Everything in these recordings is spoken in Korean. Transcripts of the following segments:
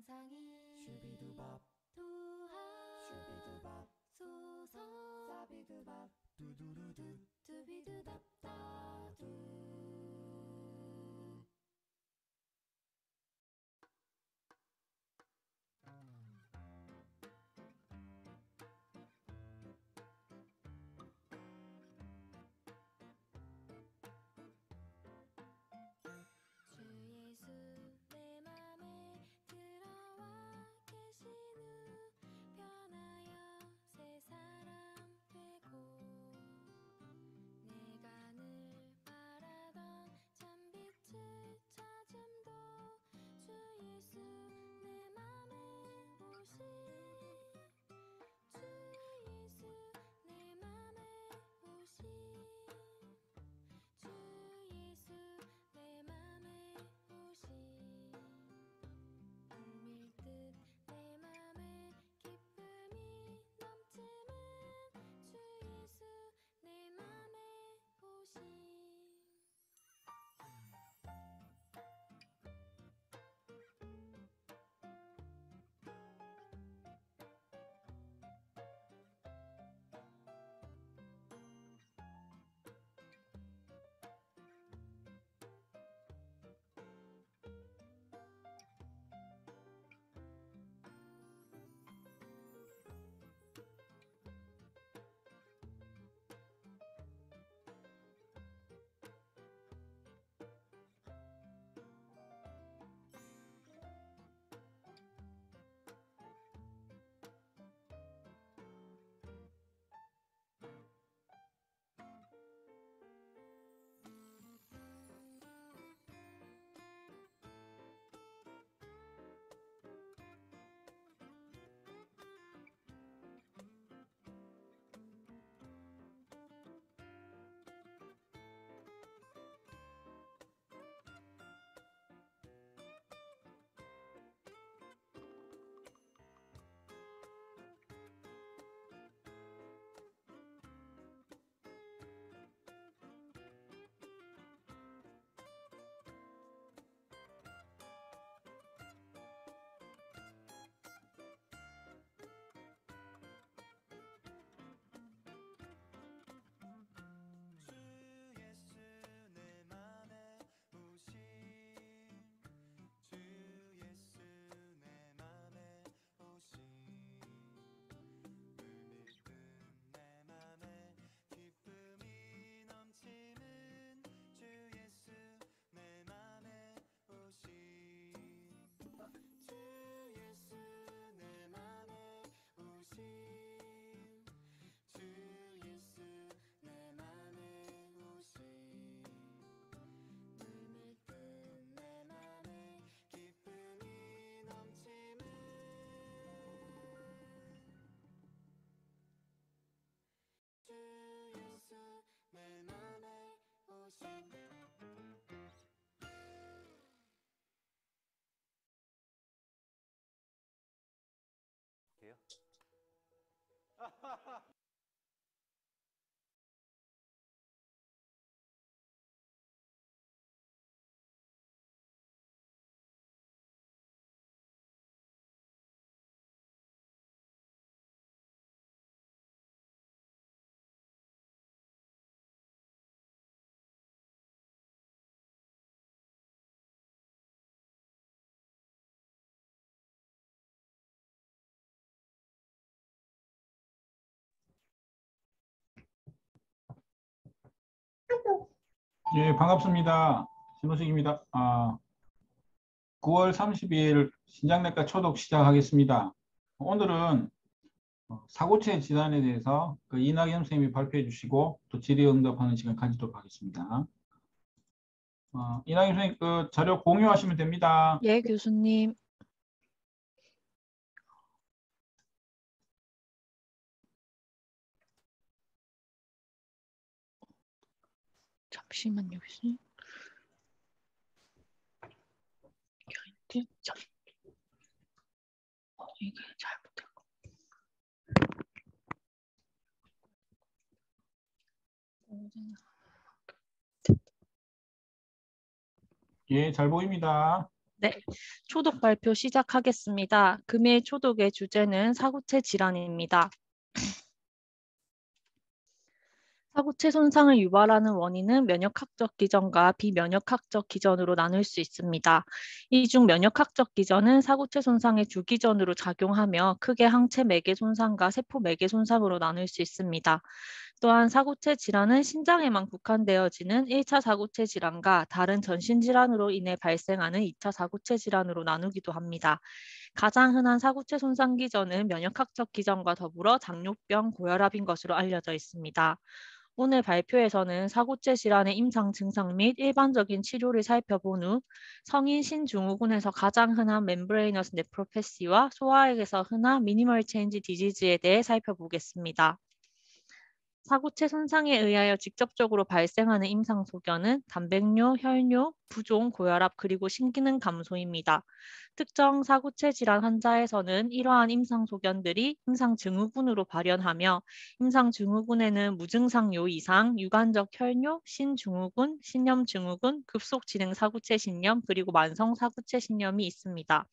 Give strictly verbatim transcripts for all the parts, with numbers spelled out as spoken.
상상이 슈비두밥 두하 슈비두밥 수서 사비두밥 두두두두 두비두답다두 주 예수 내 맘에 들어와 계신 후 변하여 새 사람 되고 내가 늘 바라던 참빛을 찾음도 주 예수 내 맘에 오신 주 예수 내 맘에 오신 주 예수 내 맘에 오신 물밀듯 내 맘에 기쁨이 넘치는 주 예수 내 맘에 오신 주 예수 내 맘에 오신 주 예수 내 맘에 오신 물밀듯 내 맘에 기쁨이 넘치는 주 예수 내 맘에 오신 주 예수 내 맘에 오신 주 예수 내 맘에 오신 물밀듯 내 맘에 기쁨이 넘치는 주 예수 내 맘에 오신 돼요? 예, 반갑습니다. 신호식입니다. 아, 구월 삼십일 신장내과 초독 시작하겠습니다. 오늘은 사고체 질환에 대해서 그 이낙연 선생님이 발표해 주시고 또 질의응답하는 시간 가지도록 하겠습니다. 어, 이낙연 선생님 그 자료 공유하시면 됩니다. 예, 교수님. 잠시만요, 교수님. 이게 참, 어, 이게 잘못된 거. 예, 잘 보입니다. 네, 초독 발표 시작하겠습니다. 금일 초독의 주제는 사구체 질환입니다. 사구체 손상을 유발하는 원인은 면역학적 기전과 비면역학적 기전으로 나눌 수 있습니다. 이 중 면역학적 기전은 사구체 손상의 주기전으로 작용하며 크게 항체 매개 손상과 세포 매개 손상으로 나눌 수 있습니다. 또한 사구체 질환은 신장에만 국한되어지는 일 차 사구체 질환과 다른 전신 질환으로 인해 발생하는 이 차 사구체 질환으로 나누기도 합니다. 가장 흔한 사구체 손상 기전은 면역학적 기전과 더불어 당뇨병, 고혈압인 것으로 알려져 있습니다. 오늘 발표에서는 사구체 질환의 임상 증상 및 일반적인 치료를 살펴본 후 성인 신증후군에서 가장 흔한 멤브레이너스 네프로패시와 소아에게서 흔한 미니멀 체인지 디지즈에 대해 살펴보겠습니다. 사구체 손상에 의하여 직접적으로 발생하는 임상 소견은 단백뇨, 혈뇨, 부종, 고혈압 그리고 신기능 감소입니다. 특정 사구체 질환 환자에서는 이러한 임상 소견들이 임상 증후군으로 발현하며 임상 증후군에는 무증상요 이상, 유관적 혈뇨, 신증후군, 신염 증후군, 급속 진행 사구체 신염 그리고 만성 사구체 신염이 있습니다.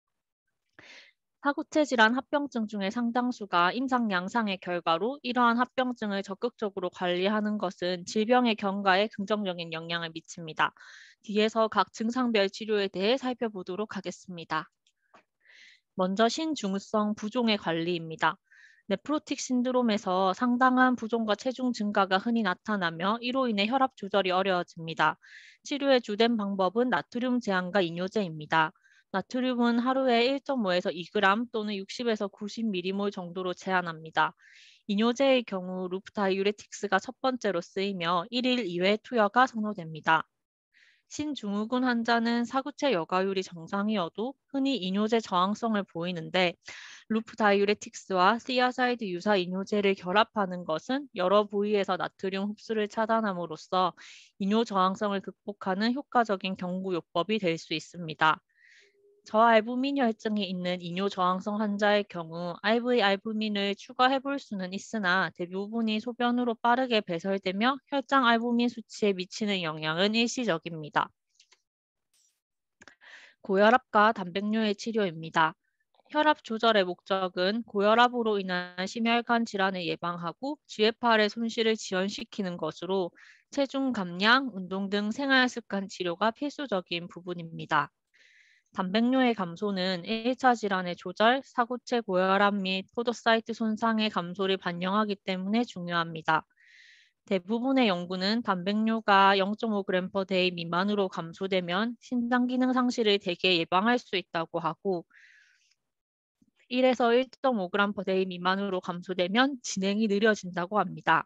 사구체 질환 합병증 중에 상당수가 임상 양상의 결과로 이러한 합병증을 적극적으로 관리하는 것은 질병의 경과에 긍정적인 영향을 미칩니다. 뒤에서 각 증상별 치료에 대해 살펴보도록 하겠습니다. 먼저 신증후성 부종의 관리입니다. 네프로틱 신드롬에서 상당한 부종과 체중 증가가 흔히 나타나며 이로 인해 혈압 조절이 어려워집니다. 치료의 주된 방법은 나트륨 제한과 이뇨제입니다. 나트륨은 하루에 일 점 오에서 이 그램 또는 육십에서 구십 밀리몰 정도로 제한합니다. 이뇨제의 경우 루프다이유레틱스가 첫 번째로 쓰이며 일 일 이외 투여가 선호됩니다. 신증후군 환자는 사구체 여과율이 정상이어도 흔히 이뇨제 저항성을 보이는데 루프다이유레틱스와 시아사이드 유사 이뇨제를 결합하는 것은 여러 부위에서 나트륨 흡수를 차단함으로써 이뇨 저항성을 극복하는 효과적인 경구요법이 될 수 있습니다. 저알부민 혈증이 있는 이뇨 저항성 환자의 경우 아이브이 알부민을 추가해 볼 수는 있으나 대부분이 소변으로 빠르게 배설되며 혈장 알부민 수치에 미치는 영향은 일시적입니다. 고혈압과 단백뇨의 치료입니다. 혈압 조절의 목적은 고혈압으로 인한 심혈관 질환을 예방하고 지에프알의 손실을 지연시키는 것으로 체중 감량, 운동 등 생활습관 치료가 필수적인 부분입니다. 단백뇨의 감소는 일 차 질환의 조절, 사구체 고혈압 및 포도사이트 손상의 감소를 반영하기 때문에 중요합니다. 대부분의 연구는 단백뇨가 영 점 오 그램 퍼 데이 미만으로 감소되면 신장 기능 상실을 대개 예방할 수 있다고 하고 일에서 일 점 오 그램 퍼 데이 미만으로 감소되면 진행이 느려진다고 합니다.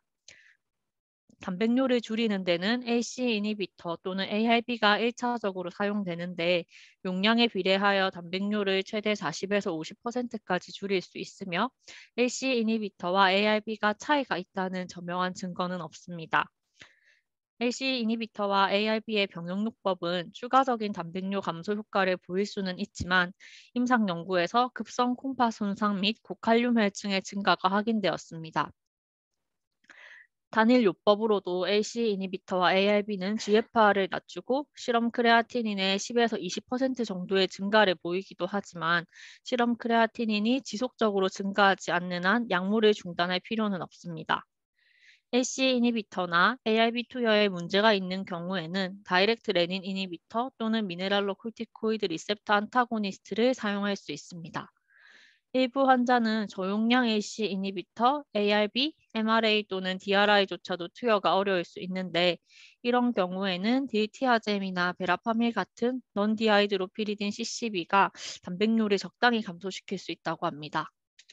단백뇨를 줄이는 데는 에이씨 이니비터 또는 에이알비가 일 차적으로 사용되는데 용량에 비례하여 단백뇨를 최대 사십에서 오십 퍼센트까지 줄일 수 있으며 에이씨 이니비터와 에이알비가 차이가 있다는 저명한 증거는 없습니다. 에이씨 이니비터와 에이알비의 병용요법은 추가적인 단백뇨 감소 효과를 보일 수는 있지만 임상 연구에서 급성 콩팥 손상 및 고칼륨 혈증의 증가가 확인되었습니다. 단일 요법으로도 에이씨 이니비터와 에이알비는 지에프알을 낮추고 실험 크레아티닌의 십에서 이십 퍼센트 정도의 증가를 보이기도 하지만 실험 크레아티닌이 지속적으로 증가하지 않는 한 약물을 중단할 필요는 없습니다. 에이씨 이니비터나 에이알비 투여에 문제가 있는 경우에는 다이렉트 레닌 이니비터 또는 미네랄로 코르티코이드 리셉터 안타고니스트를 사용할 수 있습니다. 일부 환자는 저용량 에이씨 이니비터, 에이알비, 엠알에이 또는 디알아이조차도 투여가 어려울 수 있는데 이런 경우에는 딜티아젬이나 베라파밀 같은 넌디하이드로피리딘 씨씨비가 단백뇨를 적당히 감소시킬 수 있다고 합니다.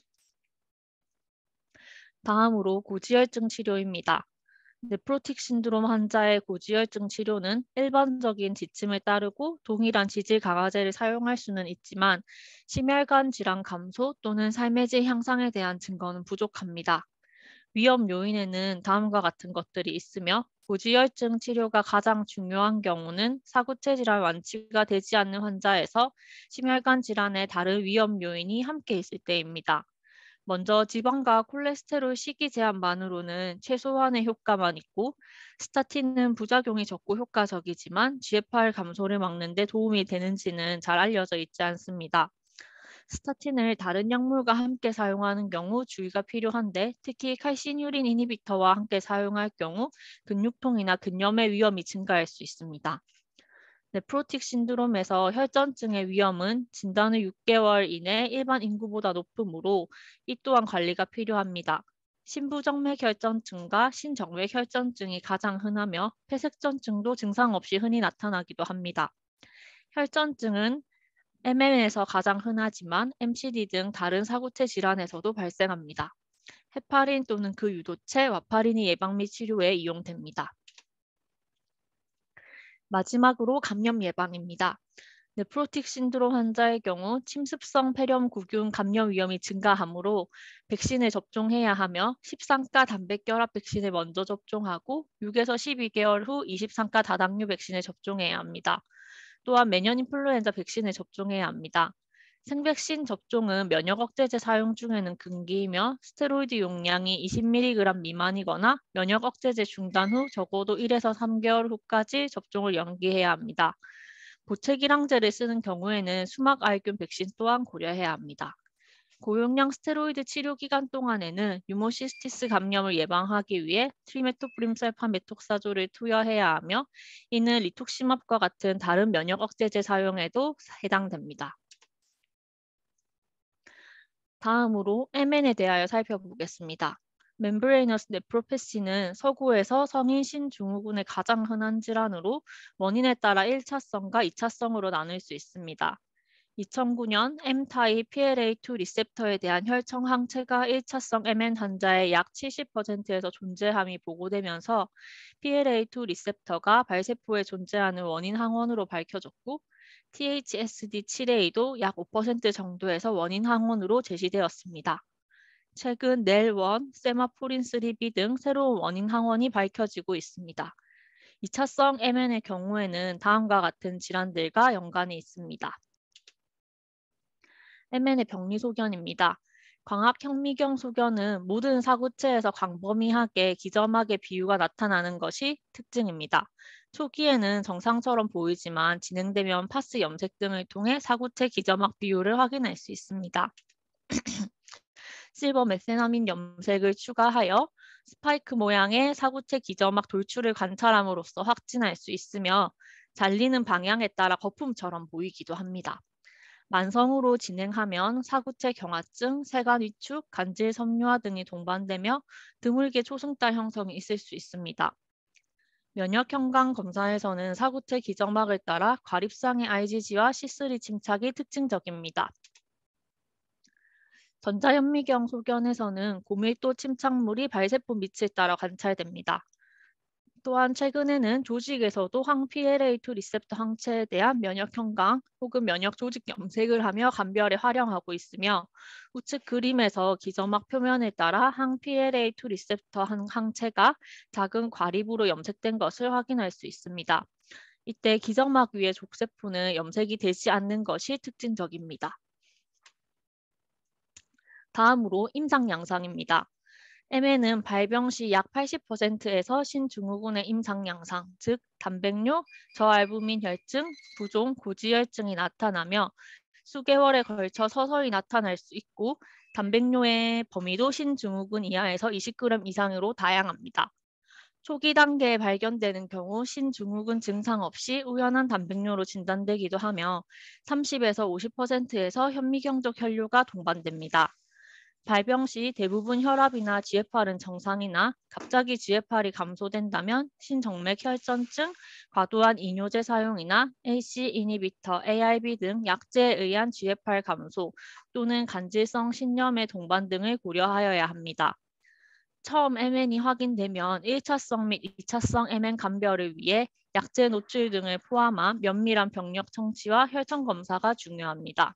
다음으로 고지혈증 치료입니다. 네프로틱 신드롬 환자의 고지혈증 치료는 일반적인 지침을 따르고 동일한 지질 강화제를 사용할 수는 있지만 심혈관 질환 감소 또는 삶의 질 향상에 대한 증거는 부족합니다. 위험 요인에는 다음과 같은 것들이 있으며 고지혈증 치료가 가장 중요한 경우는 사구체 질환 완치가 되지 않는 환자에서 심혈관 질환의 다른 위험 요인이 함께 있을 때입니다. 먼저 지방과 콜레스테롤 식이 제한만으로는 최소한의 효과만 있고 스타틴은 부작용이 적고 효과적이지만 지에프알 감소를 막는 데 도움이 되는지는 잘 알려져 있지 않습니다. 스타틴을 다른 약물과 함께 사용하는 경우 주의가 필요한데 특히 칼시뉴린 이니비터와 함께 사용할 경우 근육통이나 근염의 위험이 증가할 수 있습니다. 네프로틱 신드롬에서 혈전증의 위험은 진단 후 육 개월 이내 일반 인구보다 높으므로 이 또한 관리가 필요합니다. 신부정맥 혈전증과 신정맥 혈전증이 가장 흔하며 폐색전증도 증상 없이 흔히 나타나기도 합니다. 혈전증은 엠엠에서 가장 흔하지만 엠시디 등 다른 사구체 질환에서도 발생합니다. 헤파린 또는 그 유도체, 와파린이 예방 및 치료에 이용됩니다. 마지막으로 감염 예방입니다. 네프로틱 신드롬 환자의 경우 침습성 폐렴구균 감염 위험이 증가하므로 백신을 접종해야 하며 십삼 가 단백결합 백신을 먼저 접종하고 육에서 십이 개월 후 이십삼 가 다당류 백신을 접종해야 합니다. 또한 매년 인플루엔자 백신을 접종해야 합니다. 생백신 접종은 면역 억제제 사용 중에는 금기이며 스테로이드 용량이 이십 밀리그램 미만이거나 면역 억제제 중단 후 적어도 일에서 삼 개월 후까지 접종을 연기해야 합니다. 보채기량제를 쓰는 경우에는 수막알균 백신 또한 고려해야 합니다. 고용량 스테로이드 치료 기간 동안에는 유모시스티스 감염을 예방하기 위해 트리메토프림 셀파메톡사조를 투여해야 하며 이는 리툭시맙과 같은 다른 면역 억제제 사용에도 해당됩니다. 다음으로 엠엔에 대하여 살펴보겠습니다. 멤브레이너스 네프로패시는 서구에서 성인 신증후군의 가장 흔한 질환으로 원인에 따라 일 차성과 이 차성으로 나눌 수 있습니다. 이천구 년 M타입 피엘에이 투 리셉터에 대한 혈청 항체가 일 차성 엠엔 환자의 약 칠십 퍼센트에서 존재함이 보고되면서 피엘에이 투 리셉터가 발세포에 존재하는 원인 항원으로 밝혀졌고 티에이치에스디 칠 에이도 약 오 퍼센트 정도에서 원인 항원으로 제시되었습니다. 최근 넬 원, 세마포린 쓰리 비 등 새로운 원인 항원이 밝혀지고 있습니다. 이 차성 엠엔의 경우에는 다음과 같은 질환들과 연관이 있습니다. 엠엔의 병리 소견입니다. 광학현미경 소견은 모든 사구체에서 광범위하게 기점막의 비유가 나타나는 것이 특징입니다. 초기에는 정상처럼 보이지만 진행되면 파스 염색 등을 통해 사구체 기점막 비율을 확인할 수 있습니다. 실버 메세나민 염색을 추가하여 스파이크 모양의 사구체 기점막 돌출을 관찰함으로써 확진할 수 있으며 잘리는 방향에 따라 거품처럼 보이기도 합니다. 만성으로 진행하면 사구체 경화증, 세간 위축, 간질 섬유화 등이 동반되며 드물게 초승달 형성이 있을 수 있습니다. 면역 현강 검사에서는 사구체 기점막을 따라 과립상의 아이지지와 씨 쓰리 침착이 특징적입니다. 전자현미경 소견에서는 고밀도 침착물이 발세포 밑을 따라 관찰됩니다. 또한 최근에는 조직에서도 항피엘에이 투 리셉터 항체에 대한 면역 현강 혹은 면역 조직 염색을 하며 감별에 활용하고 있으며 우측 그림에서 기점막 표면을 따라 항피엘에이 투 리셉터 항체가 작은 과립으로 염색된 것을 확인할 수 있습니다. 이때 기점막 위의 족세포는 염색이 되지 않는 것이 특징적입니다. 다음으로 임상 양상입니다. 엠엔은 발병 시 약 팔십 퍼센트에서 신증후군의 임상 양상, 즉 단백뇨, 저알부민 혈증, 부종, 고지혈증이 나타나며 수개월에 걸쳐 서서히 나타날 수 있고 단백뇨의 범위도 신증후군 이하에서 이십 그램 이상으로 다양합니다. 초기 단계에 발견되는 경우 신증후군 증상 없이 우연한 단백뇨로 진단되기도 하며 삼십에서 오십 퍼센트에서 현미경적 혈뇨가 동반됩니다. 발병 시 대부분 혈압이나 지에프알은 정상이나 갑자기 지에프알이 감소된다면 신정맥 혈전증, 과도한 이뇨제 사용이나 에이씨 이니비터, 에이알비 등 약제에 의한 지에프알 감소 또는 간질성 신염의 동반 등을 고려하여야 합니다. 처음 엠엔이 확인되면 일 차성 및 이 차성 엠엔 감별을 위해 약제 노출 등을 포함한 면밀한 병력 청취와 혈청 검사가 중요합니다.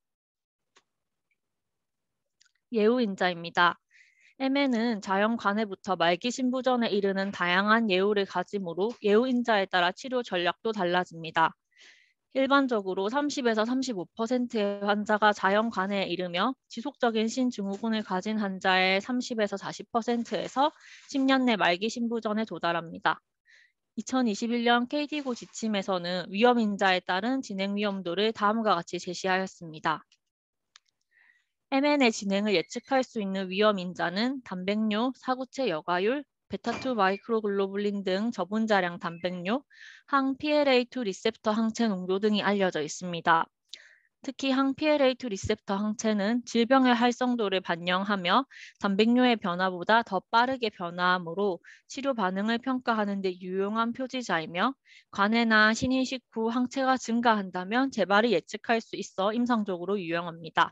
예후인자입니다. 엠엔은 자연 관해부터 말기 신부전에 이르는 다양한 예후를 가지므로 예후인자에 따라 치료 전략도 달라집니다. 일반적으로 삼십에서 삼십오 퍼센트의 환자가 자연관해에 이르며 지속적인 신증후군을 가진 환자의 삼십에서 사십 퍼센트에서 십 년 내 말기 신부전에 도달합니다. 이천이십일 년 케이디구 지침에서는 위험인자에 따른 진행 위험도를 다음과 같이 제시하였습니다. 엠엔의 진행을 예측할 수 있는 위험인자는 단백뇨, 사구체 여과율, 베타 투 마이크로글로불린 등 저분자량 단백뇨, 항 피엘에이 투 리셉터 항체 농도 등이 알려져 있습니다. 특히 항 피엘에이 투 리셉터 항체는 질병의 활성도를 반영하며 단백뇨의 변화보다 더 빠르게 변화하므로 치료 반응을 평가하는 데 유용한 표지자이며 관해나 신인식 후 항체가 증가한다면 재발을 예측할 수 있어 임상적으로 유용합니다.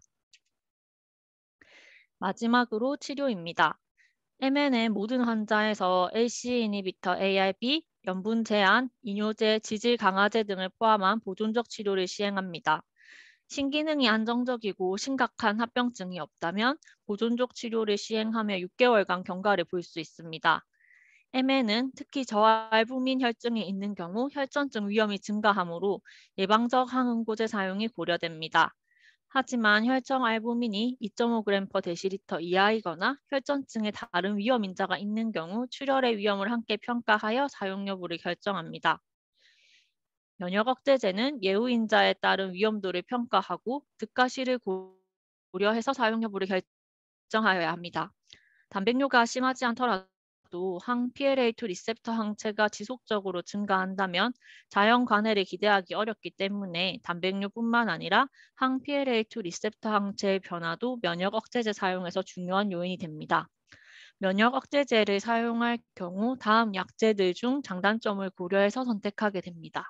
마지막으로 치료입니다. 엠엔의 모든 환자에서 엘씨이 이니비터 에이알비, 염분 제한, 이뇨제, 지질 강화제 등을 포함한 보존적 치료를 시행합니다. 신기능이 안정적이고 심각한 합병증이 없다면 보존적 치료를 시행하며 육 개월간 경과를 볼 수 있습니다. 엠엔은 특히 저알부민 혈증이 있는 경우 혈전증 위험이 증가하므로 예방적 항응고제 사용이 고려됩니다. 하지만 혈청 알부민이 이 점 오 그램 퍼 데시리터 이하이거나 혈전증의 다른 위험 인자가 있는 경우 출혈의 위험을 함께 평가하여 사용 여부를 결정합니다. 면역 억제제는 예후 인자에 따른 위험도를 평가하고 득가시를 고려해서 사용 여부를 결정하여야 합니다. 단백뇨가 심하지 않더라도 항 피엘에이 투 리셉터 항체가 지속적으로 증가한다면 자연 관해를 기대하기 어렵기 때문에 단백뇨뿐만 아니라 항 피엘에이 투 리셉터 항체의 변화도 면역 억제제 사용에서 중요한 요인이 됩니다. 면역 억제제를 사용할 경우 다음 약제들 중 장단점을 고려해서 선택하게 됩니다.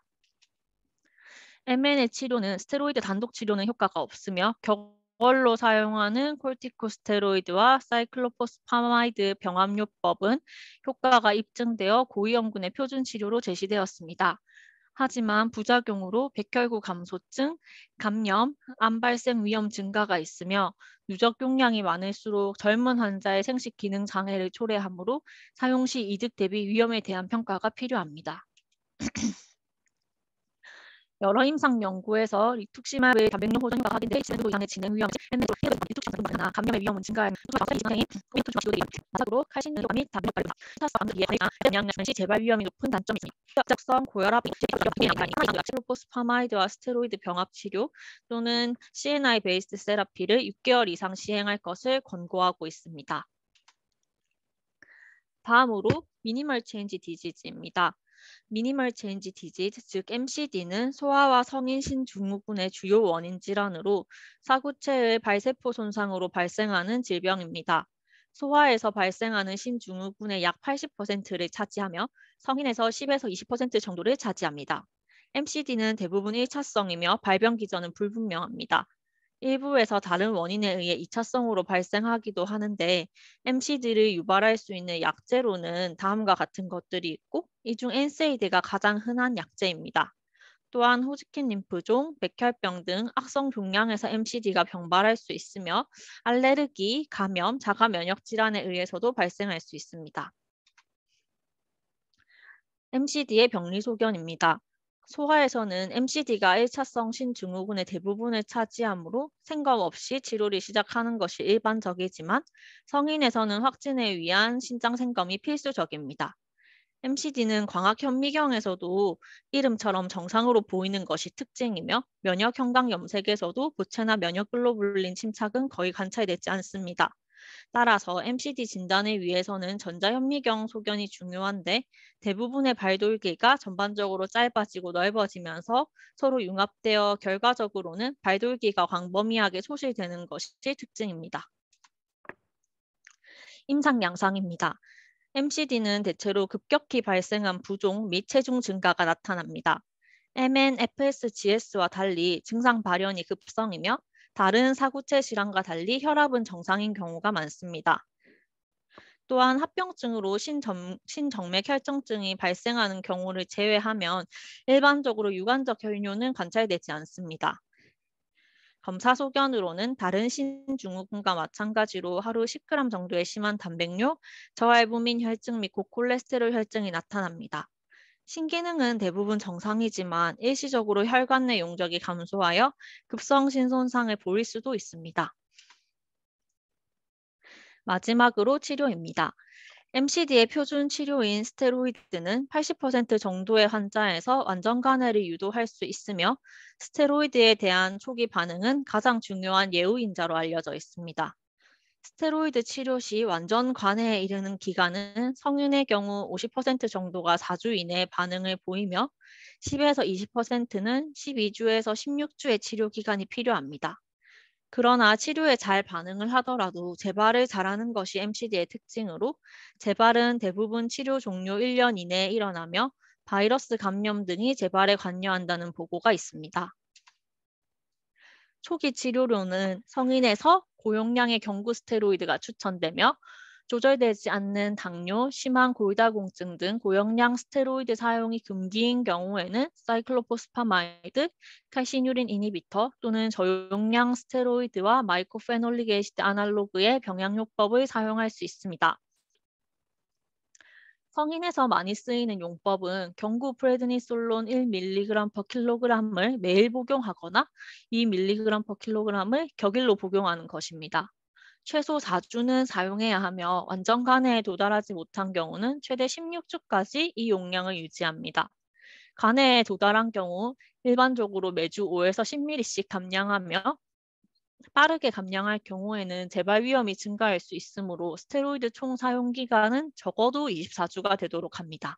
엠엔의 치료는 스테로이드 단독 치료는 효과가 없으며 격월로 사용하는 콜티코스테로이드와 사이클로포스파마이드 병합요법은 효과가 입증되어 고위험군의 표준 치료로 제시되었습니다. 하지만 부작용으로 백혈구 감소증, 감염, 암 발생 위험 증가가 있으며 누적 용량이 많을수록 젊은 환자의 생식 기능 장애를 초래하므로 사용 시 이득 대비 위험에 대한 평가가 필요합니다. 여러 임상 연구에서 리투키마브의 단백뇨 호전효과가 확인돼 질환 이상의 진행 위험, 엠엔으로 리투키마브나 감염의 위험은 증가하는 이상의 리투키마 기도들이 마지막으로 칼슘 요법 및 단백뇨 발효, 타성 암흑 이해 영양약 시 재발 위험이 높은 단점이 있습니다. 적성 고혈압, 약실로포스파마이드와 스테로이드 병합 치료 또는 씨엔아이 베이스드 세라피를 육 개월 이상 시행할 것을 권고하고 있습니다. 다음으로 미니멀 체인지 디지즈입니다. 미니멀 체인지 디지즈, 즉 엠씨디는 소아와 성인 신증후군의 주요 원인 질환으로 사구체의 발세포 손상으로 발생하는 질병입니다. 소아에서 발생하는 신증후군의 약 팔십 퍼센트를 차지하며 성인에서 십에서 이십 퍼센트 정도를 차지합니다. 엠씨디는 대부분 일 차성이며 발병 기전은 불분명합니다. 일부에서 다른 원인에 의해 이 차성으로 발생하기도 하는데 엠씨디를 유발할 수 있는 약제로는 다음과 같은 것들이 있고 이 중 엔세이드가 가장 흔한 약제입니다. 또한 호즈킨 림프종, 백혈병 등 악성 종양에서 엠씨디가 병발할 수 있으며 알레르기, 감염, 자가 면역 질환에 의해서도 발생할 수 있습니다. 엠씨디의 병리 소견입니다. 소아에서는 엠씨디가 일 차성 신증후군의 대부분을 차지하므로 생각 없이 치료를 시작하는 것이 일반적이지만 성인에서는 확진을 위한 신장 생검이 필수적입니다. 엠씨디는 광학 현미경에서도 이름처럼 정상으로 보이는 것이 특징이며 면역 형광 염색에서도 부체나 면역 글로불린 침착은 거의 관찰되지 않습니다. 따라서 엠씨디 진단을 위해서는 전자현미경 소견이 중요한데 대부분의 발돌기가 전반적으로 짧아지고 넓어지면서 서로 융합되어 결과적으로는 발돌기가 광범위하게 소실되는 것이 특징입니다. 임상 양상입니다. 엠씨디는 대체로 급격히 발생한 부종 및 체중 증가가 나타납니다. 엠엔, 에프에스지에스와 달리 증상 발현이 급성이며 다른 사구체 질환과 달리 혈압은 정상인 경우가 많습니다. 또한 합병증으로 신정, 신정맥 혈증증이 발생하는 경우를 제외하면 일반적으로 유관적 혈뇨는 관찰되지 않습니다. 검사 소견으로는 다른 신증후군과 마찬가지로 하루 십 그램 정도의 심한 단백뇨, 저알부민 혈증 및 고콜레스테롤 혈증이 나타납니다. 신기능은 대부분 정상이지만 일시적으로 혈관 내 용적이 감소하여 급성신 손상을 보일 수도 있습니다. 마지막으로 치료입니다. 엠시디의 표준 치료인 스테로이드는 팔십 퍼센트 정도의 환자에서 완전 간해를 유도할 수 있으며 스테로이드에 대한 초기 반응은 가장 중요한 예후인자로 알려져 있습니다. 스테로이드 치료 시 완전 관해에 이르는 기간은 성인의 경우 오십 퍼센트 정도가 사 주 이내에 반응을 보이며 십에서 이십 퍼센트는 십이 주에서 십육 주의 치료 기간이 필요합니다. 그러나 치료에 잘 반응을 하더라도 재발을 잘하는 것이 엠시디의 특징으로 재발은 대부분 치료 종료 일 년 이내에 일어나며 바이러스 감염 등이 재발에 관여한다는 보고가 있습니다. 초기 치료로는 성인에서 고용량의 경구 스테로이드가 추천되며 조절되지 않는 당뇨, 심한 골다공증 등 고용량 스테로이드 사용이 금기인 경우에는 사이클로포스파마이드, 칼시뉴린 이니비터 또는 저용량 스테로이드와 마이코페놀릭 애시드 아날로그의 병약요법을 사용할 수 있습니다. 성인에서 많이 쓰이는 용법은 경구 프레드니솔론 일 밀리그램 퍼 킬로그램을 매일 복용하거나 이 밀리그램 퍼 킬로그램을 격일로 복용하는 것입니다. 최소 사 주는 사용해야 하며 완전 간해에 도달하지 못한 경우는 최대 십육 주까지 이 용량을 유지합니다. 간해에 도달한 경우 일반적으로 매주 오에서 십 밀리리터씩 감량하며 빠르게 감량할 경우에는 재발 위험이 증가할 수 있으므로 스테로이드 총 사용 기간은 적어도 이십사 주가 되도록 합니다.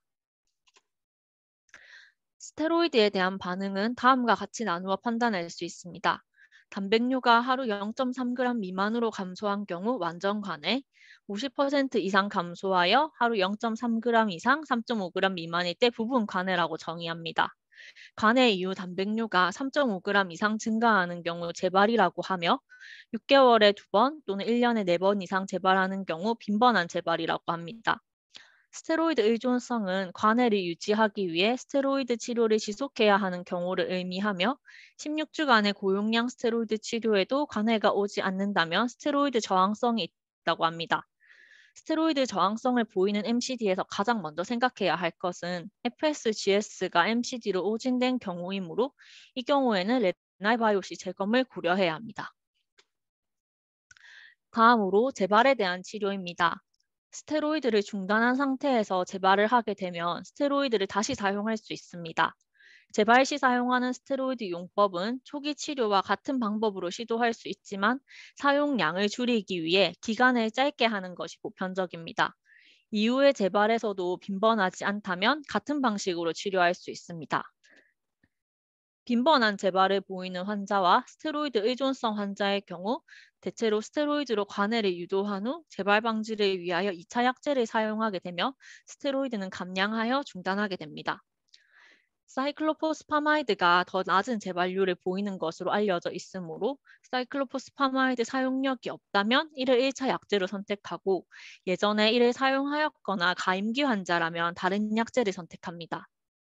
스테로이드에 대한 반응은 다음과 같이 나누어 판단할 수 있습니다. 단백뇨가 하루 영 점 삼 그램 미만으로 감소한 경우 완전 관해, 오십 퍼센트 이상 감소하여 하루 영 점 삼 그램 이상 삼 점 오 그램 미만일 때 부분 관해라고 정의합니다. 관해 이후 단백뇨가 삼 점 오 그램 이상 증가하는 경우 재발이라고 하며 육 개월에 두 번 또는 일 년에 네 번 이상 재발하는 경우 빈번한 재발이라고 합니다. 스테로이드 의존성은 관해를 유지하기 위해 스테로이드 치료를 지속해야 하는 경우를 의미하며 십육 주간의 고용량 스테로이드 치료에도 관해가 오지 않는다면 스테로이드 저항성이 있다고 합니다. 스테로이드 저항성을 보이는 엠시디에서 가장 먼저 생각해야 할 것은 에프에스지에스가 엠시디로 오진된 경우이므로 이 경우에는 레티날 바이옵시 재검을 고려해야 합니다. 다음으로 재발에 대한 치료입니다. 스테로이드를 중단한 상태에서 재발을 하게 되면 스테로이드를 다시 사용할 수 있습니다. 재발 시 사용하는 스테로이드 용법은 초기 치료와 같은 방법으로 시도할 수 있지만 사용량을 줄이기 위해 기간을 짧게 하는 것이 보편적입니다. 이후의 재발에서도 빈번하지 않다면 같은 방식으로 치료할 수 있습니다. 빈번한 재발을 보이는 환자와 스테로이드 의존성 환자의 경우 대체로 스테로이드로 관해를 유도한 후 재발 방지를 위하여 이 차 약제를 사용하게 되며 스테로이드는 감량하여 중단하게 됩니다. 사이클로포스파마이드가 더 낮은 재발률을 보이는 것으로 알려져 있으므로 사이클로포스파마이드 사용력이 없다면 이를 일 차 약제로 선택하고 예전에 이를 사용하였거나 가임기 환자라면 다른 약제를 선택합니다.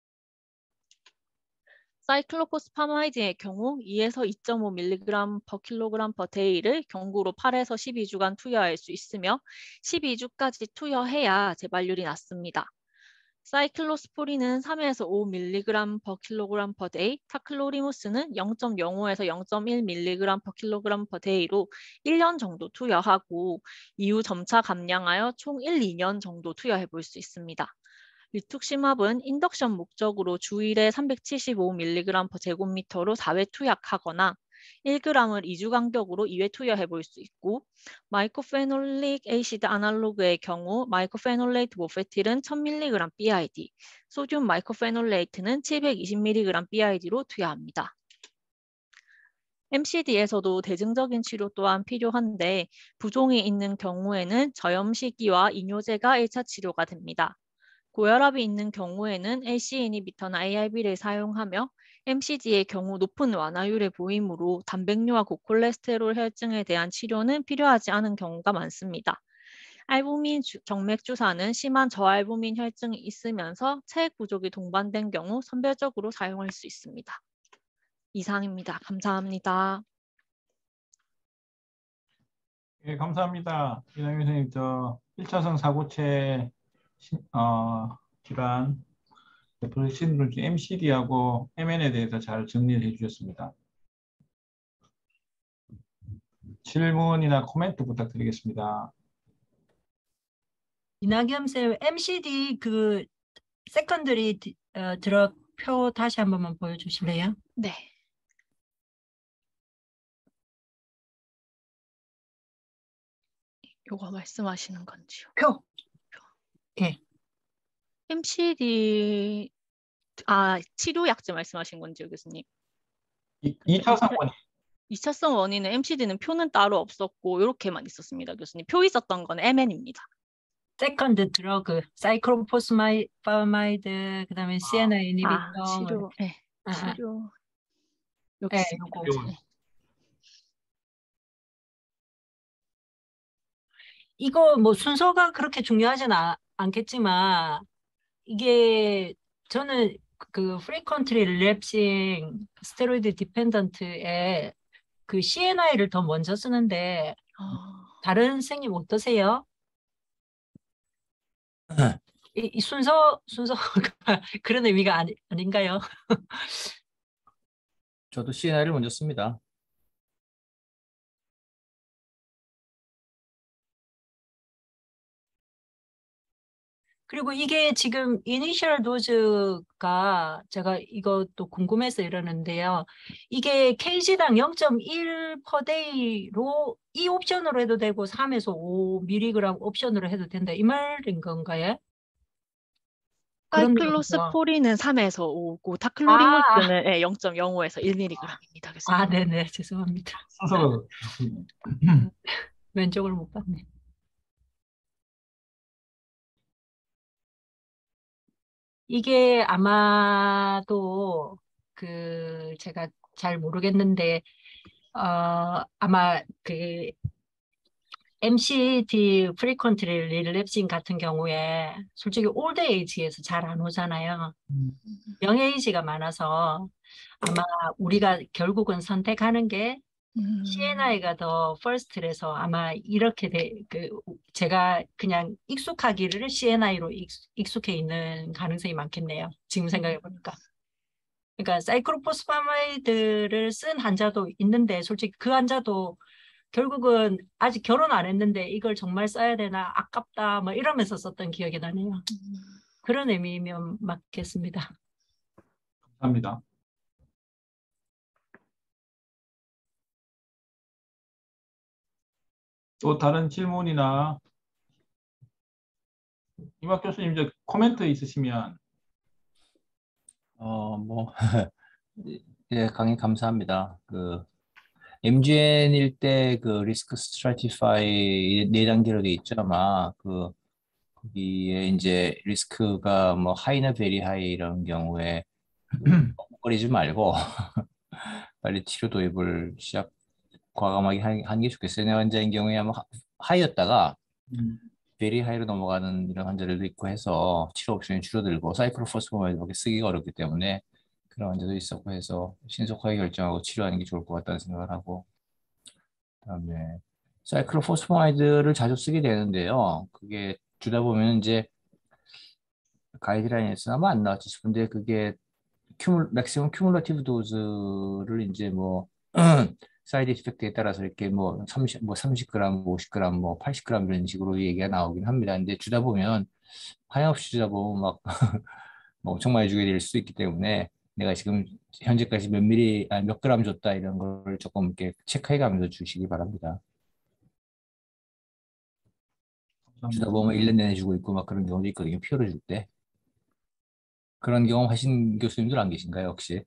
사이클로포스파마이드의 경우 이에서 이 점 오 밀리그램 퍼 킬로그램 퍼 데이를 경구로 팔에서 십이 주간 투여할 수 있으며 십이 주까지 투여해야 재발률이 낮습니다. 사이클로스포린은 삼에서 오 밀리그램 퍼 킬로그램 퍼 데이, 타클로리무스는 영 점 영오에서 영 점 일 밀리그램 퍼 킬로그램 퍼 데이로 일 년 정도 투여하고 이후 점차 감량하여 총 일, 이 년 정도 투여해 볼 수 있습니다. 리투ක්시맙은 인덕션 목적으로 주일에 삼백칠십오 밀리그램 퍼 제곱미터로 사 회 투약하거나 일 그램을 이 주 간격으로 이 회 투여해 볼 수 있고 마이코페놀릭 애시드 아날로그의 경우 마이코페놀레이트 모페틸은 천 밀리그램 비아이디, 소듐 마이코페놀레이트는 칠백이십 밀리그램 비아이디로 투여합니다. 엠시디에서도 대증적인 치료 또한 필요한데 부종이 있는 경우에는 저염 시기와 이뇨제가 일 차 치료가 됩니다. 고혈압이 있는 경우에는 엘씨 이니비터나 에이알비를 사용하며 엠시디의 경우 높은 완화율을 보이므로 단백뇨와 고콜레스테롤 혈증에 대한 치료는 필요하지 않은 경우가 많습니다. 알부민 정맥 주사는 심한 저알부민 혈증이 있으면서 체액 부족이 동반된 경우 선별적으로 사용할 수 있습니다. 이상입니다. 감사합니다. 예, 감사합니다. 이남희 선생님, 저 일 차성 사고체 신- 어, 질환 프로젝트 중에 엠씨디하고 엠엔에 대해서 잘 정리를 해주셨습니다. 질문이나 코멘트 부탁드리겠습니다. 이낙연 쌤, 엠씨디 그 세컨더리 어, 드럭 표 다시 한 번만 보여주실래요? 네. 요거 말씀하시는 건지요? 표. 예. 엠씨디 아 치료약제 말씀하신 건지요, 교수님? 이, 이차 상권이 이차성 원인은 엠씨디는 표는 따로 없었고 이렇게만 있었습니다, 교수님. 표 있었던 건 엠엔입니다. 세컨드 드러그, 사이클로포스마이드, 그다음에 시에나 이니비터. 아, 치료. 네. 아, 아. 치료. 네, 여기 있습니다. 요거. 네. 이거 뭐 순서가 그렇게 중요하진 아, 않겠지만 이게 저는 그 프리컨트리 랩싱 스테로이드 디펜던트에 그 씨엔아이를 더 먼저 쓰는데 아, 다른 선생님 어떠세요? 이, 이 순서 순서가 그런 의미가 아니, 아닌가요? 저도 씨엔아이를 먼저 씁니다. 그리고 이게 지금 이니셜 도즈가 제가 이것도 궁금해서 이러는데요. 이게 케이지당 영 점 일 퍼데이로 이 옵션으로 해도 되고 삼에서 오 밀리그램 옵션으로 해도 된다. 이 말인 건가요? 그런 사이클로스포린은 삼에서 오고 아, 타클로리무스는 네, 영 점 영오에서 일 밀리그램입니다, 교수님. 아, 네네. 죄송합니다. 순서가 왼쪽을 못 봤네. 이게 아마도 그 제가 잘 모르겠는데 어 아마 그 엠씨디 프리퀀트리 릴랩싱 같은 경우에 솔직히 올드 에이지에서 잘 안 오잖아요. 영 에이지가 많아서 아마 우리가 결국은 선택하는 게 음. 씨엔아이가 더 퍼스트라서 아마 이렇게 돼, 그 제가 그냥 익숙하기를 씨엔아이로 익숙해 있는 가능성이 많겠네요. 지금 생각해 보니까. 그러니까 사이클로포스파마이드를 쓴 환자도 있는데 솔직히 그 환자도 결국은 아직 결혼 안 했는데 이걸 정말 써야 되나 아깝다 뭐 이러면서 썼던 기억이 나네요. 그런 의미면 맞겠습니다. 감사합니다. 또 다른 질문이나 이박 교수님 이제 코멘트 있으시면 어, 뭐, 예, 강의 감사합니다. 그, 엠지엔일 때 그 리스크 스트라티파이 네 단계로 돼 있죠, 아마. 그, 거기에 이제 리스크가 뭐 하이나 베리 하이 이런 경우에 버리지 말고 빨리 치료 도입을 시작 과감하게 하는 게 좋겠어요. 내 환자인 경우에 아마 하이였다가 음, 베리 하이로 넘어가는 이런 환자들도 있고 해서 치료 옵션이 줄어들고 사이클로포스포마이드밖에 쓰기가 어렵기 때문에 그런 환자도 있었고 해서 신속하게 결정하고 치료하는 게 좋을 것 같다는 생각을 하고 그다음에 사이클로포스포마이드를 자주 쓰게 되는데요. 그게 주다 보면 이제 가이드라인에서 아마 안 나왔지 싶은데 그게 큐물 맥시멈 큐뮬러티브 도즈를 이제 뭐 사이드 이펙트에 따라서 이렇게 뭐 삼십, 뭐 삼십 그램, 오십 그램, 뭐 팔십 그램 이런 식으로 얘기가 나오긴 합니다. 근데 주다 보면 하염없이 주다 보면 막 뭐 엄청 많이 주게 될 수 있기 때문에 내가 지금 현재까지 몇 미리, 아니 몇 그램 줬다 이런 걸 조금 이렇게 체크해 가면서 주시기 바랍니다. 주다 보면 일 년 내내 주고 있고 막 그런 경우도 있거든요. 피오를 줄 때. 그런 경험 하신 교수님들 안 계신가요, 혹시?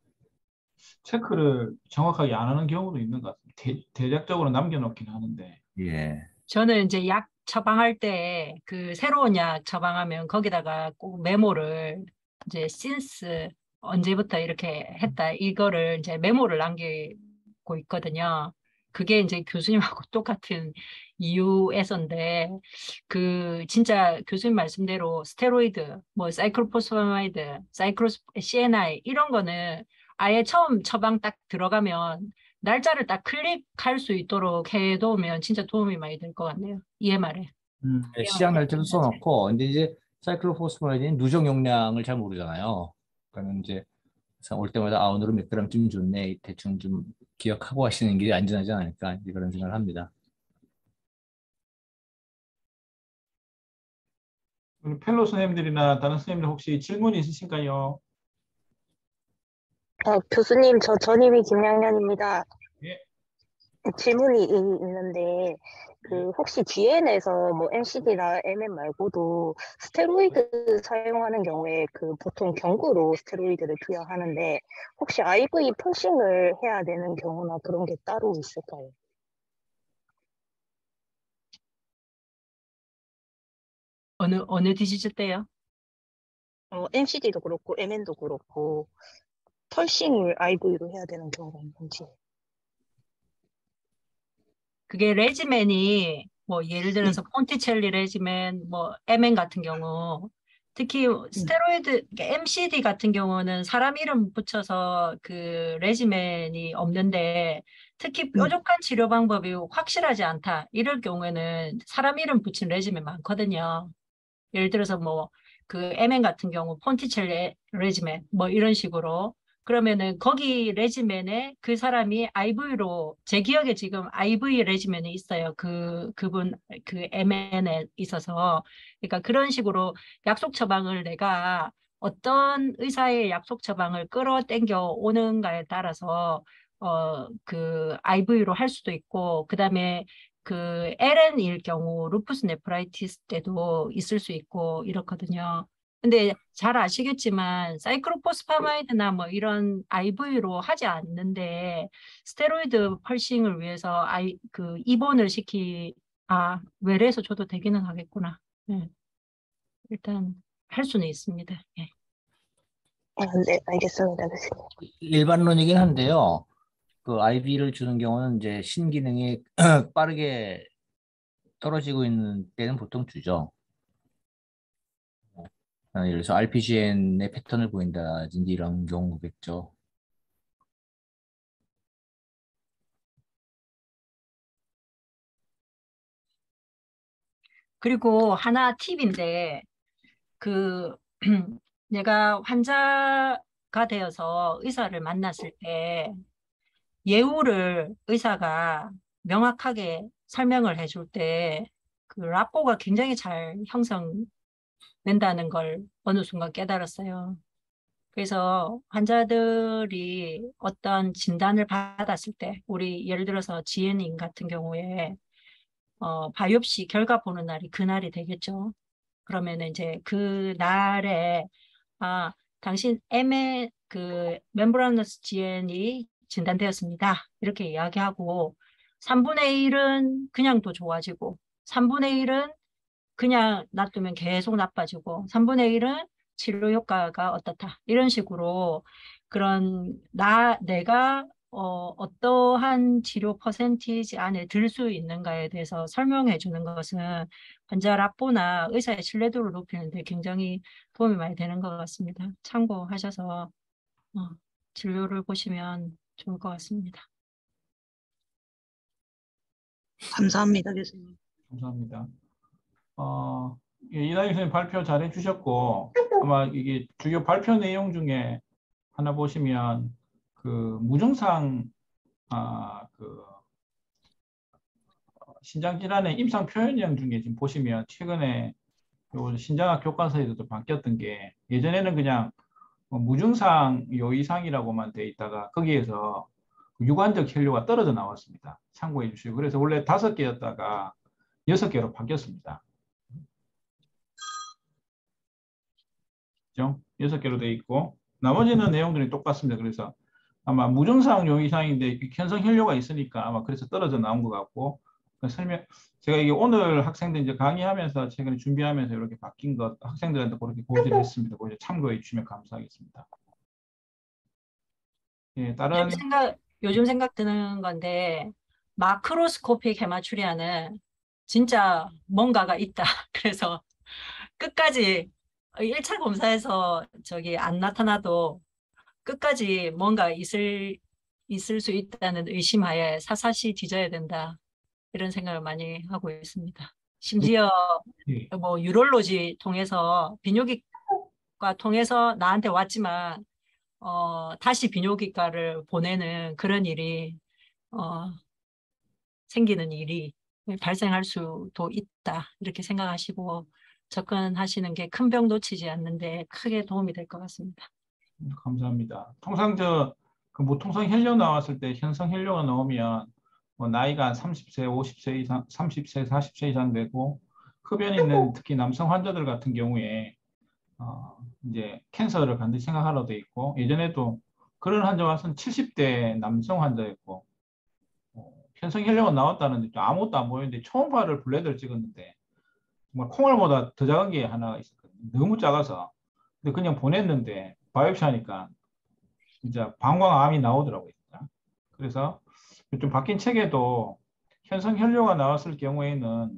체크를 정확하게 안 하는 경우도 있는 것 같습니다. 대, 대략적으로 남겨놓긴 하는데 예. 저는 이제 약 처방할 때 그 새로운 약 처방하면 거기다가 꼭 메모를 이제 since 언제부터 이렇게 했다 이거를 이제 메모를 남기고 있거든요. 그게 이제 교수님하고 똑같은 이유에서인데 그 진짜 교수님 말씀대로 스테로이드, 뭐 사이클로포스파마이드, 사이클로 씨엔아이 이런 거는 아예 처음 처방 딱 들어가면 날짜를 딱 클릭할 수 있도록 해놓으면 진짜 도움이 많이 될 것 같네요. 이해말에. 음, 네, 시작 날짜도 써놓고 근데 이제 사이클로포스파마이드는 누적 용량을 잘 모르잖아요. 그러면 이제 그래서 올 때마다 아 오늘은 몇 그램쯤 줬네 대충 좀 기억하고 하시는 게 안전하지 않을까 이제 그런 생각을 합니다. 우리 펠로 선생님들이나 다른 선생님들 혹시 질문 있으신가요? 어, 교수님, 저 전임이 김양년입니다. 예. 질문이 이- 있는데, 그, 혹시 지엔에서 뭐 엠씨디나 엠엠 말고도 스테로이드 사용하는 경우에 그 보통 경구로 스테로이드를 투여하는데, 혹시 아이브이 펄싱을 해야 되는 경우나 그런 게 따로 있을까요? 어느 어느 디지즈 때요? 어, 엠씨디도 그렇고, 엠엠도 그렇고, 펄싱을 아이브이로 해야 되는 경우가 있는지. 그게 레지멘이 뭐 예를 들어서 폰티첼리 레지멘, 뭐 엠엔 같은 경우 특히 스테로이드 엠씨디 같은 경우는 사람 이름 붙여서 그 레지멘이 없는데 특히 뾰족한 치료 방법이 확실하지 않다 이럴 경우에는 사람 이름 붙인 레지멘 많거든요. 예를 들어서 뭐 그 엠엔 같은 경우 폰티첼리 레지멘 뭐 이런 식으로 그러면은 거기 레지멘에 그 사람이 아이브이로 제 기억에 지금 아이브이 레지멘이 있어요. 그 그분 그 엠엔에 있어서 그러니까 그런 식으로 약속 처방을 내가 어떤 의사의 약속 처방을 끌어당겨 오는가에 따라서 어 그 아이브이로 할 수도 있고 그다음에 그 엘엔일 경우 루푸스 네프라이티스 때도 있을 수 있고 이렇거든요. 근데 잘 아시겠지만 사이클로포스파마이드나 뭐 이런 아이브이로 하지 않는데 스테로이드 펄싱을 위해서 아이 그 입원을 시키 아 외래에서 줘도 되기는 하겠구나. 네. 일단 할 수는 있습니다. 예. 아, 네, 알겠습니다, 교수님. 일반론이긴 한데요. 그 아이비를 주는 경우는 이제 신기능이 빠르게 떨어지고 있는 때는 보통 주죠. 어, 예를 들어서 알피지엔의 패턴을 보인다든지 이런 경우겠죠. 그리고 하나 팁인데 그 내가 환자가 되어서 의사를 만났을 때 예우를 의사가 명확하게 설명을 해줄 때 그 라포가 굉장히 잘 형성된다는 걸 어느 순간 깨달았어요. 그래서 환자들이 어떤 진단을 받았을 때 우리 예를 들어서 지엔인 같은 경우에 어, 바이옵시 결과 보는 날이 그날이 되겠죠. 그러면 이제 그 날에 아 당신 M의 그 멤브라너스 지엔이 진단되었습니다. 이렇게 이야기하고 삼분의 일은 그냥 또 좋아지고 삼분의 일은 그냥 놔두면 계속 나빠지고 삼분의 일은 치료 효과가 어떻다. 이런 식으로 그런 나 내가 어, 어떠한 치료 퍼센티지 안에 들 수 있는가에 대해서 설명해 주는 것은 환자 라포나 의사의 신뢰도를 높이는 데 굉장히 도움이 많이 되는 것 같습니다. 참고하셔서 어, 진료를 보시면 좋을 것 같습니다. 감사합니다, 교수님. 감사합니다. 어, 예, 이다희 선생님 발표 잘 해주셨고, 아마 이게 주요 발표 내용 중에 하나 보시면, 그, 무증상, 아, 그, 신장질환의 임상 표현형 중에 지금 보시면, 최근에 요 신장학 교과서에서도 바뀌었던 게, 예전에는 그냥 뭐 무증상 요이상이라고만 돼 있다가, 거기에서 유관적 혈류가 떨어져 나왔습니다. 참고해 주시고. 그래서 원래 다섯 개였다가 여섯 개로 바뀌었습니다. 여섯 개로 되어 있고 나머지는 내용들이 똑같습니다. 그래서 아마 무증상 요이상인데 현성 혈류가 있으니까 아마 그래서 떨어져 나온 것 같고 그 설명 제가 이게 오늘 학생들 이제 강의하면서 최근에 준비하면서 이렇게 바뀐 것 학생들한테 그렇게 고지를 했습니다. 그거 참고해 주시면 감사하겠습니다. 예, 다른 요즘 생각 요즘 생각 드는 건데 마크로스코픽 헤마추리아는 진짜 뭔가가 있다. 그래서 끝까지 일 차 검사에서 저기 안 나타나도 끝까지 뭔가 있을 있을 수 있다는 의심하에 사사시 뒤져야 된다. 이런 생각을 많이 하고 있습니다. 심지어 예. 뭐 유럴로지 통해서 비뇨기과 통해서 나한테 왔지만 어, 다시 비뇨기과를 보내는 그런 일이 어, 생기는 일이 발생할 수도 있다. 이렇게 생각하시고 접근하시는 게 큰 병 놓치지 않는데 크게 도움이 될 것 같습니다. 감사합니다. 통상 저, 그 무통성 혈뇨 나왔을 때 현성 혈뇨가 나오면 뭐 나이가 한 삼십 세, 오십 세 이상, 삼십 세, 사십 세 이상 되고 흡연 있는 특히 남성 환자들 같은 경우에 어, 이제 캔서를 반드시 생각하러 돼 있고 예전에도 그런 환자 와서는 칠십 대 남성 환자였고 어, 현성 혈뇨가 나왔다는데 좀 아무것도 안 보이는데 초음파를 블레드를 찍었는데 정말 콩알보다 더 작은 게 하나 있었거든요. 너무 작아서 근데 그냥 보냈는데 바이옵시 하니까 진짜 방광암이 나오더라고요. 그래서 좀 바뀐 책에도 현성 혈뇨가 나왔을 경우에는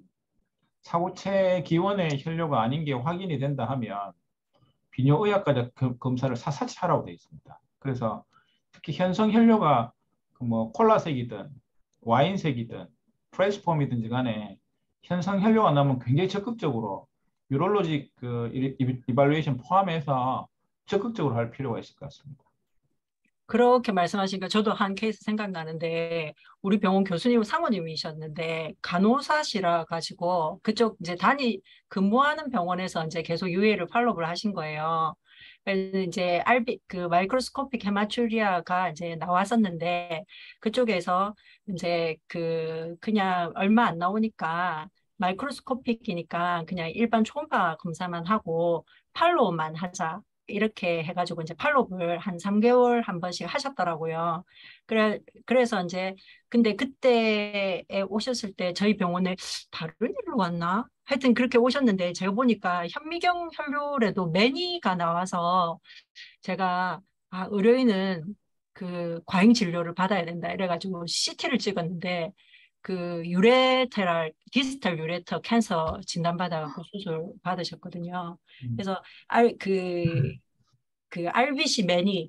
사고체 기원의 혈뇨가 아닌 게 확인이 된다 하면 비뇨의학과적 검- 검사를 샅샅이 하라고 되어 있습니다. 그래서 특히 현성 혈뇨가 그 뭐 콜라색이든 와인색이든 프레스폼이든지 간에 현성 혈뇨가 나면 굉장히 적극적으로 유럴로직 그 이- 이- 이발루에이션 포함해서 적극적으로 할 필요가 있을 것 같습니다. 그렇게 말씀하시니까 저도 한 케이스 생각나는데 우리 병원 교수님 사모님이셨는데 간호사시라 가지고 그쪽 이제 단위 근무하는 병원에서 이제 계속 유해를 팔로우를 하신 거예요. 그래서 이제 알비 그 마이크로스코픽 헤마츄리아가 이제 나왔었는데 그쪽에서 이제 그 그냥 얼마 안 나오니까 마이크로스코픽이니까 그냥 일반 초음파 검사만 하고 팔로우만 하자. 이렇게 해가지고 이제 팔로우를 한 삼 개월 한 번씩 하셨더라고요. 그래, 그래서 이제, 근데 그때에 오셨을 때 저희 병원에 다른 일로 왔나? 하여튼 그렇게 오셨는데 제가 보니까 현미경 혈뇨에도 매니가 나와서 제가, 아, 의료인은 그 과잉 진료를 받아야 된다. 이래가지고 씨티를 찍었는데 그 유레테랄, 디스탈 유레터 캔서 진단받아갖고 수술 받으셨거든요. 음. 그래서 알, 그, 그 알비씨 매니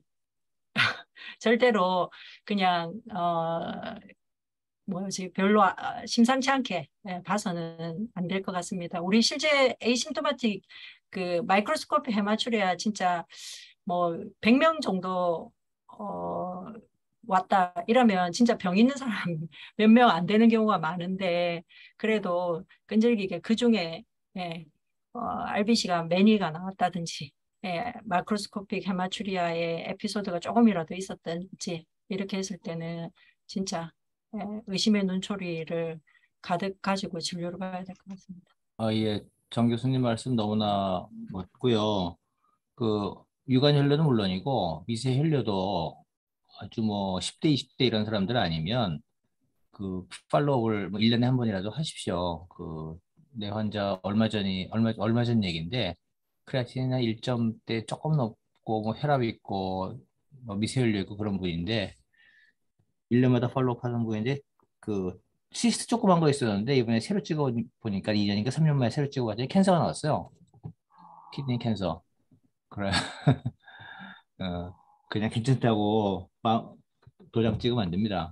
절대로 그냥 어 뭐지 별로 아- 심상치 않게 예, 봐서는 안 될 것 같습니다. 우리 실제 에이심토마틱 그 마이크로스코피 헤마츄리아 진짜 뭐 백 명 정도 어 왔다 이러면 진짜 병 있는 사람 몇 명 안 되는 경우가 많은데 그래도 끈질기게 그 중에 예, 어, 알비씨가 매니가 나왔다든지 예, 마크로스코픽 헤마츄리아의 에피소드가 조금이라도 있었든지 이렇게 했을 때는 진짜 예, 의심의 눈초리를 가득 가지고 진료를 봐야 될 것 같습니다. 아, 예, 정 교수님 말씀 너무나 멋고요. 그 유관 혈뇨는 물론이고 미세 혈뇨도 아주 뭐 십 대, 이십 대 이런 사람들 아니면 그 팔로우를 뭐 일 년에 한 번이라도 하십시오. 그 내 환자 얼마 전이 얼마 얼마 전 얘기인데 크레아틴이나 일 점대 조금 높고 뭐 혈압 있고 뭐 미세혈류 있고 그런 분인데 일 년마다 팔로우 하는 분인데 그 시스트 조그만 거 있었는데 이번에 새로 찍어 보니까 이 년인가 삼 년 만에 새로 찍어 봤더니 캔서가 나왔어요. 키드니 캔서. 그래. 어, 그냥 괜찮다고 마- 도장 찍으면 안 됩니다.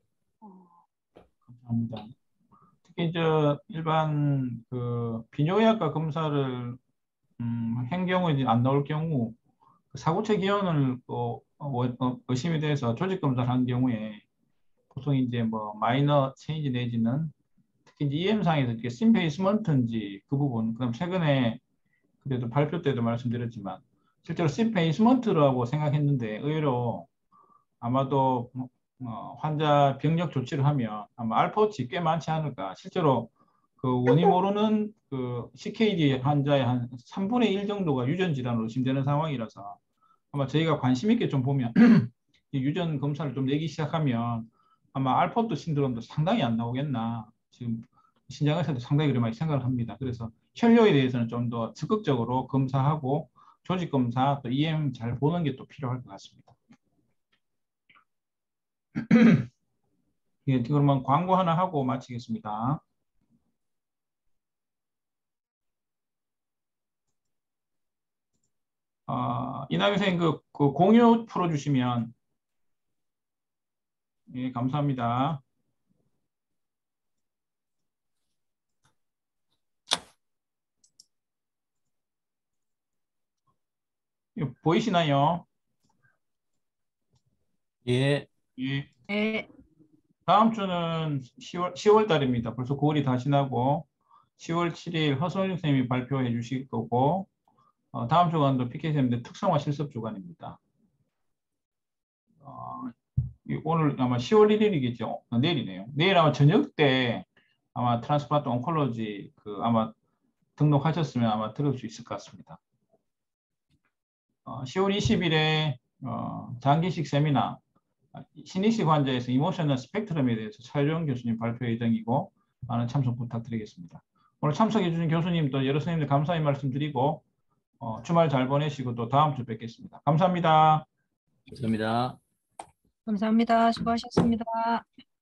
감사합니다. 특히 저 일반 그 비뇨의학과 검사를 음, 한 경우에 이제 안 나올 경우 그 사고체 기원을 또 어, 어, 의심이 돼서 조직 검사를 한 경우에 보통 이제 뭐 마이너 체인지 내지는 특히 이제 이엠상에서 이렇게 심페이스먼트인지 그 부분 그다음 최근에 그래도 발표 때도 말씀드렸지만 실제로 심페이스먼트라고 생각했는데 의외로 아마도 어, 환자 병력 조치를 하면 아마 알파오치 꽤 많지 않을까. 실제로 그 원인 모르는 그 씨케이디 환자의 한 삼분의 일 정도가 유전 질환으로 의심되는 상황이라서 아마 저희가 관심 있게 좀 보면 이 유전 검사를 좀 내기 시작하면 아마 알포트 신드롬도 상당히 안 나오겠나. 지금 신장에서도 상당히 그렇게 많이 생각을 합니다. 그래서 혈뇨에 대해서는 좀 더 적극적으로 검사하고 조직 검사 또 이엠 잘 보는 게 또 필요할 것 같습니다. 예, 그러면 광고 하나 하고 마치겠습니다. 어, 이낙연 선생님 그, 그 공유 풀어주시면 예, 감사합니다. 이거 보이시나요? 예, 예. 네, 다음 주는 시월, 시월 달입니다. 벌써 구월이 다 지나고 시월 칠일 허선영 선생님이 발표해 주실 거고 어, 다음 주간도 피케이 선생님들 특성화 실습 주간입니다. 어, 이- 오늘 아마 시월 일일이겠죠? 어, 내일이네요. 내일 아마 저녁 때 아마 트랜스플란트 온콜로지 그 아마 등록하셨으면 아마 들을 수 있을 것 같습니다. 어, 시월 이십일에 어, 장기식 세미나 신이식 환자에서 이모셔널 스펙트럼에 대해서 차유정 교수님 발표 예정이고 많은 참석 부탁드리겠습니다. 오늘 참석해 주신 교수님도 여러 선생님들 감사의 말씀드리고 어, 주말 잘 보내시고 또 다음 주 뵙겠습니다. 감사합니다. 감사합니다. 감사합니다. 수고하셨습니다.